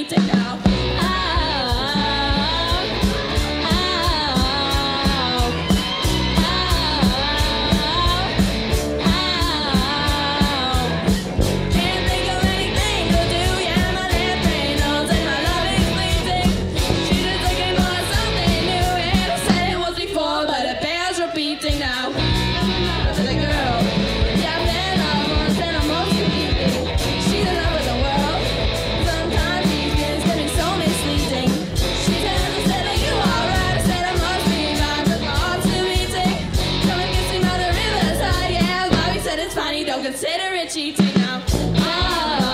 beating now. Can't think of anything to do, yeah, my left brain knows that my love is fleeting. She's just looking for something new, and I said it was before, but it bears repeating now. To the girl, yeah, I've been love once and I'm most confusing. She's in love with the world. Sometimes these things can be so misleading. She said instead of you alright, I said I must be right, but my heart's still beating. Come and kiss me by the riverside, yeah, Bobby said it's fine, he don't consider it cheating now.